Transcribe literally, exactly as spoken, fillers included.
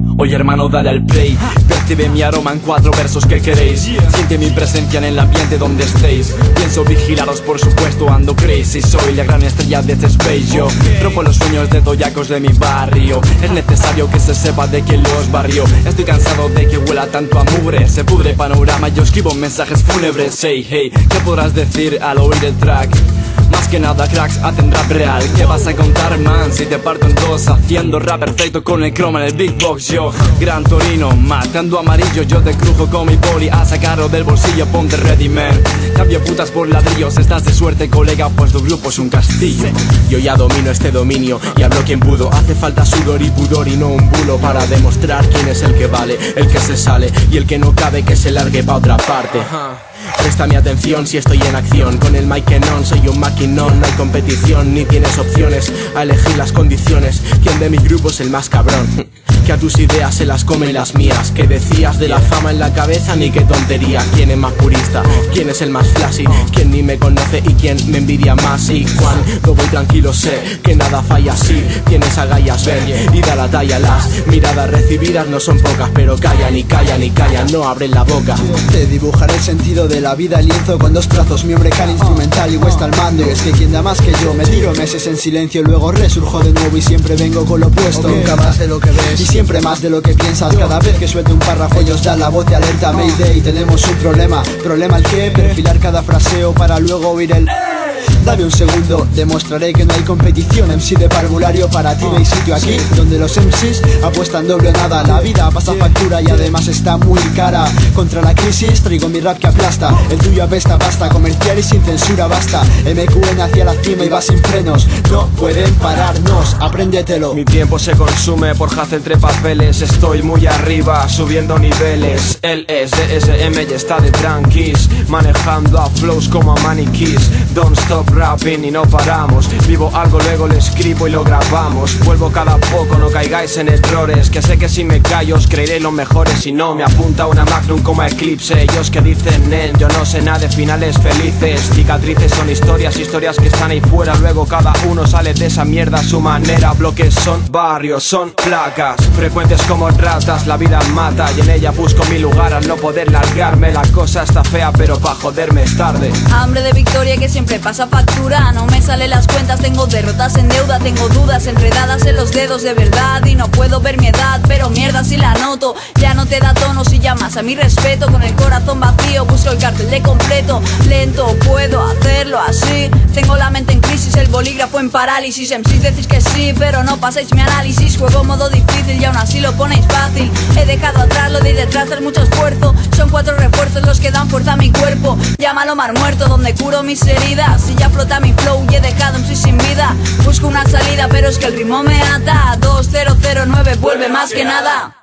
Oye hermano, dale al play. Percibe mi aroma en cuatro versos que queréis. Siente mi presencia en el ambiente donde estéis. Pienso vigilaros, por supuesto, ando crazy. Soy la gran estrella de este space. Yo rompo los sueños de toyacos de mi barrio. Es necesario que se sepa de quién los barrió. Estoy cansado de que huela tanto a mugre. Se pudre panorama, yo escribo mensajes fúnebres. Hey, hey, ¿qué podrás decir al oír el track? Más que nada cracks hacen rap real. ¿Qué vas a contar, man? Si te parto en dos haciendo rap perfecto con el croma en el Big Box. Yo, Gran Torino, matando amarillo. Yo te crujo con mi poli a sacarlo del bolsillo. Ponte ready, man. Cambio putas por ladrillos. Estás de suerte, colega, pues tu grupo es un castillo. Yo ya domino este dominio y hablo quien pudo. Hace falta sudor y pudor y no un bulo para demostrar quién es el que vale, el que se sale y el que no cabe que se largue pa' otra parte. Presta mi atención si estoy en acción. Con el mic on, soy un maquinón. No hay competición, ni tienes opciones a elegir las condiciones. ¿Quién de mi grupo es el más cabrón? Que a tus ideas se las comen las mías. Que decías de la fama en la cabeza, ni qué tontería. ¿Quién es más purista? ¿Quién es el más flashy? ¿Quién ni me conoce y quién me envidia más? Y cuando voy tranquilo sé que nada falla así. Tienes agallas, ven y da la talla. Las miradas recibidas no son pocas, pero callan y callan y callan, no abren la boca. Te dibujaré el sentido de la vida, lienzo con dos trazos, mi hombre cal instrumental y West al mando. Es que quien da más que yo, me tiro meses en silencio, luego resurjo de nuevo y siempre vengo con lo opuesto. Nunca más de lo que ves y siempre más de lo que piensas. Cada vez que suelto un párrafo ellos dan la voz de alerta. Mayday, tenemos un problema. ¿Problema el qué? Perfilar cada fraseo para luego oír el... Dame un segundo, demostraré que no hay competición. M C de parvulario, para ti no hay sitio aquí donde los M Cs apuestan doble o nada. La vida pasa factura y además está muy cara. Contra la crisis traigo mi rap que aplasta. El tuyo apesta, basta, comercial y sin censura basta. M Q N hacia la cima y va sin frenos. No pueden pararnos, apréndetelo. Mi tiempo se consume por hacer entre papeles. Estoy muy arriba, subiendo niveles. Él es de S M y está de tranquis, manejando a flows como a maniquís. Don't stop rapping y no paramos. Vivo algo, luego lo escribo y lo grabamos. Vuelvo cada poco, no caigáis en errores. Que sé que si me callo os creeré los mejores. Si no, me apunta una Magnum como Eclipse. Ellos que dicen, nen, yo no sé nada de finales felices. Cicatrices son historias, historias que están ahí fuera. Luego cada uno sale de esa mierda a su manera. Bloques son barrios, son placas, frecuentes como ratas. La vida mata y en ella busco mi lugar. Al no poder largarme, la cosa está fea, pero pa' joderme es tarde. Hambre de victoria que siempre pasa factura. No me salen las cuentas, tengo derrotas en deuda. Tengo dudas enredadas en los dedos de verdad. Y no puedo ver mi edad, pero mierda si la noto. Ya no te da tono si llamas a mi respeto. Con el corazón vacío busco el cartel de completo. Lento, puedo hacerlo así. Tengo la mente en crisis, el bolígrafo en parálisis. M Cs decís que sí, pero no pasáis mi análisis. Juego modo difícil y aún así lo ponéis fácil. He dejado atrás lo de detrás, es mucho esfuerzo. Son cuatro refuerzos los que dan fuerza a mi cuerpo. Llámalo mar muerto, donde curo mis heridas. Si ya flota mi flow y he dejado M C sin vida. Busco una salida, pero es que el ritmo me ata. Dos cero cero nueve vuelve más que nada.